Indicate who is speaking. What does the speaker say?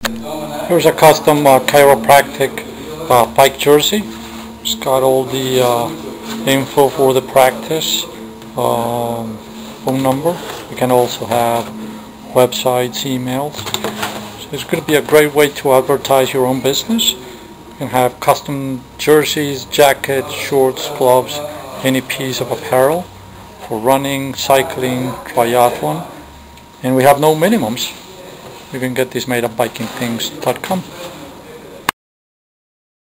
Speaker 1: Here's a custom chiropractic bike jersey. It's got all the info for the practice, phone number. You can also have websites, emails. So it's going to be a great way to advertise your own business. You can have custom jerseys, jackets, shorts, gloves, any piece of apparel for running, cycling, triathlon. And we have no minimums. You can get these made at bikingthings.com.